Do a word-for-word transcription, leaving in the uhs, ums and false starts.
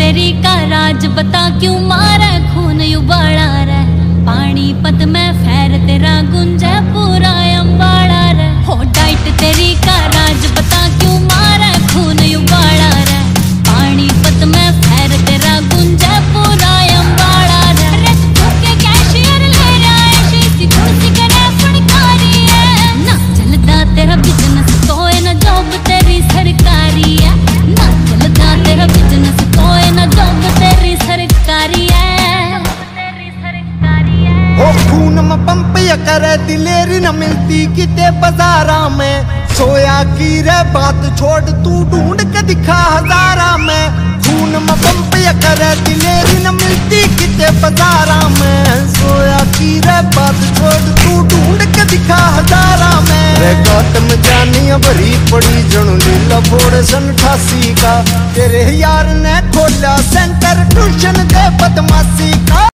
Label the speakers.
Speaker 1: तेरी का राज बता क्यों मारे खून उबाला रे। पानीपत में फैर तेरा गुंजे पूरा अम्बाड़ा रे। हो डाइट तेरी का राज बता क्यों मारे खून उबाला रे। पानीपत में फैर तेरा गुंजे पूरा अम्बाड़ा रे। रे तूके कैशियर ले रहा है शीशी कुर्सी करे फड़कारी है। ना चलदा तेरा बिजनेस तो ना जॉब तेरी सरकारी है। ना चलदा तेरा बिजनेस तो ना जॉब तेरी सरकारी है।
Speaker 2: हो खून में पंप या करे दिलेरी न मिलती किते बाजारा में। सोया की रे बात छोड़ तू ढूंढ के दिखा हजारा में। खून में पंप या करे दिलेरी न मिलती किते बाजारा में। सोया की रे बात छोड़ तू ढूंढ के दिखा हजारा में। रे गौतम जानिया भरी पड़ी जणु लीला फोड़ सन अठासी का। तेरे यार ने खोला सेंटर ट्यूशन दे बदमाशी का।